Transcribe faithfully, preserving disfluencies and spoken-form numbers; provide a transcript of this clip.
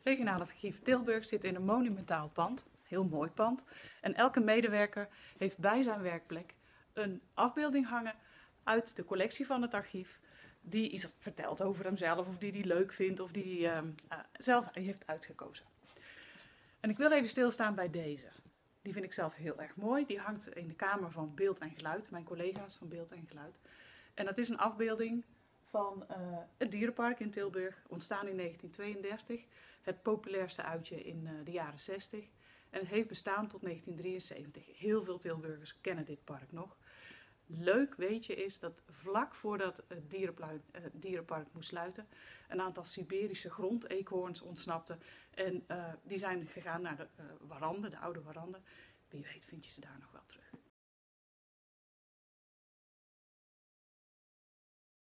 Regionale Archief Tilburg zit in een monumentaal pand, heel mooi pand. En elke medewerker heeft bij zijn werkplek een afbeelding hangen uit de collectie van het archief, die iets vertelt over hemzelf, of die hij leuk vindt, of die hij uh, uh, zelf heeft uitgekozen. En ik wil even stilstaan bij deze. Die vind ik zelf heel erg mooi. Die hangt in de kamer van Beeld en Geluid, mijn collega's van Beeld en Geluid. En dat is een afbeelding van uh, het dierenpark in Tilburg, ontstaan in negentien tweeëndertig. Het populairste uitje in uh, de jaren zestig. En het heeft bestaan tot negentien drieënzeventig. Heel veel Tilburgers kennen dit park nog. Leuk weetje is dat vlak voordat het dierenpark moest sluiten, een aantal Siberische grondeekhoorns ontsnapten. En uh, die zijn gegaan naar de uh, warande, de oude warande. Wie weet vind je ze daar nog wel terug.